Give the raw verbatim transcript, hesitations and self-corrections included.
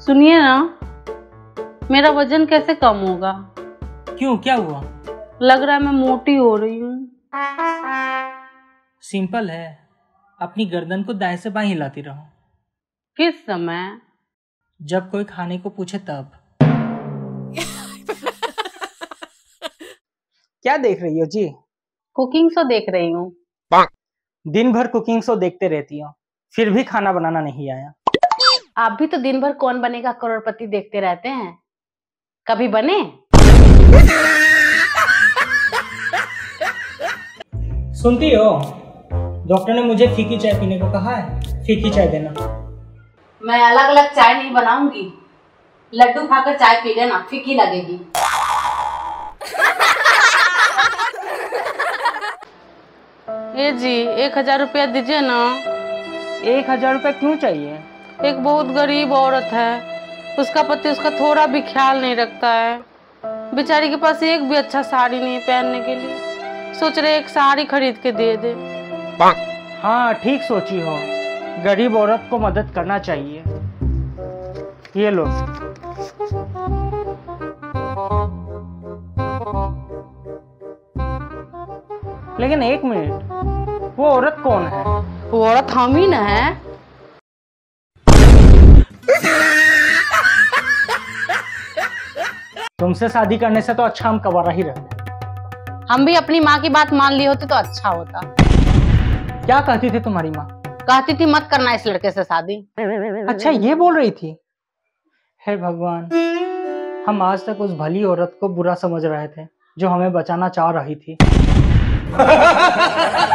सुनिए ना, मेरा वजन कैसे कम होगा? क्यों, क्या हुआ? लग रहा है मैं मोटी हो रही हूँ। सिंपल है, अपनी गर्दन को दाएं से बाएं हिलाती रहो। किस समय? जब कोई खाने को पूछे तब। क्या देख रही हो जी? कुकिंग शो देख रही हूँ। दिन भर कुकिंग शो देखते रहती हो, फिर भी खाना बनाना नहीं आया। आप भी तो दिन भर कौन बनेगा करोड़पति देखते रहते हैं, कभी बने? सुनती हो, डॉक्टर ने मुझे फीकी चाय पीने को कहा है। फीकी चाय देना। मैं अलग अलग चाय नहीं बनाऊंगी, लड्डू खाकर चाय पी लेना, फीकी लगेगी। ये जी, एक हजार रुपया दीजिए ना। एक हजार रुपया क्यों चाहिए? एक बहुत गरीब औरत है, उसका पति उसका थोड़ा भी ख्याल नहीं रखता है। बेचारी के पास एक भी अच्छा साड़ी नहीं पहनने के लिए, सोच रहे एक साड़ी खरीद के दे दे। हाँ, ठीक सोची हो, गरीब औरत को मदद करना चाहिए। ये लो। लेकिन एक मिनट, वो औरत कौन है? वो औरत हम ही न है। तुमसे शादी करने से तो अच्छा हम कवारा ही रहते। हम भी अपनी माँ की बात मान ली होती तो अच्छा होता। क्या कहती थी तुम्हारी माँ? कहती थी मत करना इस लड़के से शादी। अच्छा, ये बोल रही थी? हे भगवान, हम आज तक उस भली औरत को बुरा समझ रहे थे जो हमें बचाना चाह रही थी।